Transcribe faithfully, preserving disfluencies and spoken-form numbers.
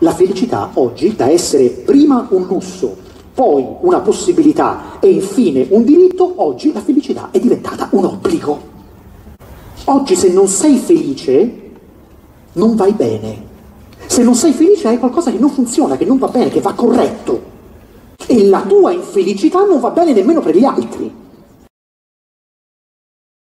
la felicità oggi, da essere prima un lusso, poi una possibilità e infine un diritto, oggi la felicità è diventata un obbligo. Oggi se non sei felice non vai bene. Se non sei felice hai qualcosa che non funziona, che non va bene, che va corretto. E la tua infelicità non va bene nemmeno per gli altri.